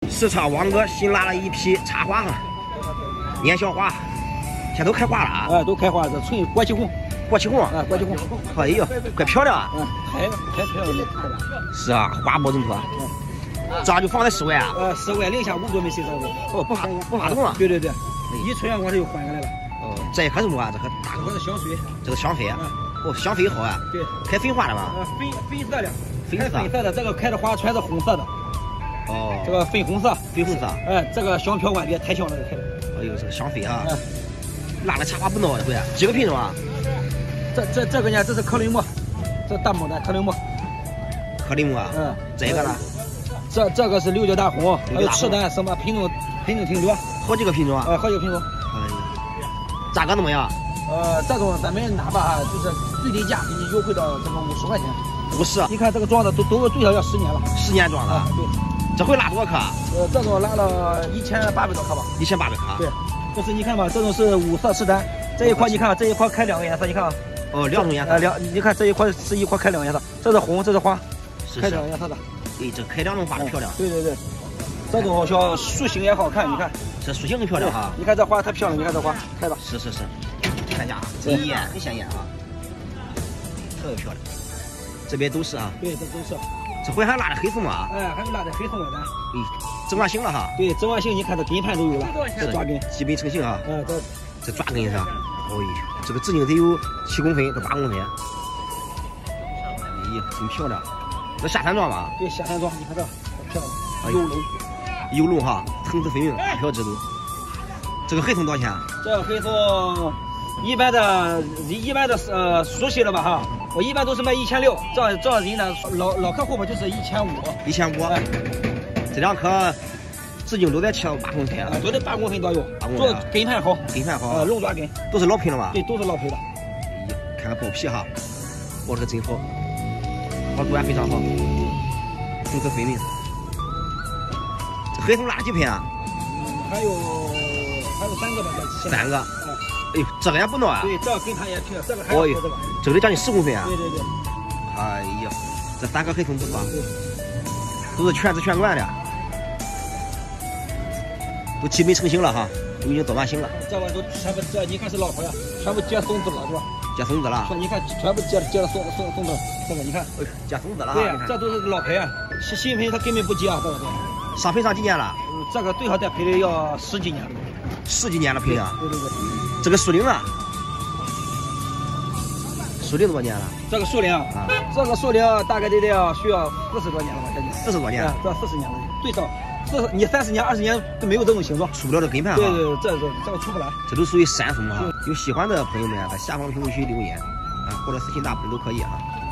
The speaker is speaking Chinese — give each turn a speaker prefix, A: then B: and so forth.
A: 石场王哥新拉了一批茶花哈，年宵花，现在都开花了啊！
B: 都开花了，这纯国旗红，
A: 国旗红
B: 啊，国旗红。
A: 哎呦，怪漂亮啊！
B: 开漂亮。
A: 是啊，花木正多。这样就放在室外啊？
B: 室外零下5度没谁着过。
A: 哦，不发动了。
B: 对，一吹阳光它就换下来了。
A: 哦，这一棵什么啊？这棵大
B: 这是香水。
A: 这是香榧。哦，香榧好啊。
B: 对。开
A: 粉花的吗？
B: 粉色的。
A: 粉
B: 色的，这个开的花全是红色的。
A: 哦。这
B: 个粉红色。这个香飘万别，太香了，开的。
A: 哎呦，这个香榧啊。拉的茶花不孬，这回几个品种啊？
B: 这个呢，这是克雷木，这大牡丹克雷木。
A: 克雷木啊。这个呢？
B: 这个是六角大红，还有赤丹，什么品种挺多，
A: 好几个品种啊。
B: 好几个品种。
A: 哎呀，价格怎么样？
B: 这种咱们哪怕就是最低价给你优惠到这个50块钱。
A: 50。
B: 你看这个装的都最少要10年了。
A: 10年装的。
B: 对。
A: 这回拉多少颗？
B: 这种拉了1800多颗吧。
A: 1800颗。
B: 对。就是你看吧，这种是5色赤丹，这一块你看这一块开2个颜色，你看啊。
A: 哦，2种颜色。
B: 你看这一块是一块开2个颜色，这是红，这是花，开2个颜色的。
A: 对，这开2种花漂亮。
B: 对，这种小树形也好看，你看。
A: 这树形很漂亮哈。
B: 你看这花太漂亮，你看这花开的。
A: 是，看家很艳，很显眼啊，特别漂亮。这边都是啊。对，
B: 这都是。
A: 这回还拉的黑松啊？
B: 还有拉的黑松外丹。
A: 整完形了哈。
B: 对，整完形，你看这根盘都有了，这抓根
A: 基本成型啊。这抓根上，哎呦，这个直径得有7公分到8公分。哎呀，真漂亮。这下山状吧？
B: 对，下山状，你看这漂亮，
A: 有龙哈，层次分明，大小制度。这个黑松多少钱？
B: 这个黑松一般的熟悉了吧哈？我一般都是卖1600，这样人呢老客户吧就是1500。
A: 1500。这2颗直径都在7到8公分啊，
B: 都得8公分左右。做根盘好，龙爪根，
A: 都是老胚了吗？
B: 对，都是老胚的。
A: 看看剥皮哈，剥这个真好，保质感非常好，层次分明。这黑松拉几片啊？
B: 还有3个吧
A: ，3个。哎呦，这个也不孬啊。
B: 对，这个根盘也平，这个还有这个。
A: 这个得将近10公分啊。
B: 对。
A: 哎呀，这3个黑松不错，都是全枝全冠的，都基本成型了哈，都已经做完形了。
B: 这玩意都全部这，你看是老婆呀，全部结松子了是吧？
A: 结松子了。
B: 你看全部结了松子，这个你看。
A: 结松子了。
B: 对呀，这都是老胚啊，新胚它根本不结啊，这个。
A: 上胚上几年了？
B: 这个最好再胚的要10几年了。
A: 10几年了胚啊？
B: 对。
A: 这个树龄啊？树龄多少年了？
B: 这个树龄啊，这个树龄大概需要40多年了吧，将近。40
A: 多年？
B: 这40年了，最少你30年、20年都没有这种形状，
A: 出不了这根盘。
B: 对，这个出不来。
A: 这都属于山松啊。有喜欢的朋友们在下方评论区留言啊，或者私信大部分都可以啊。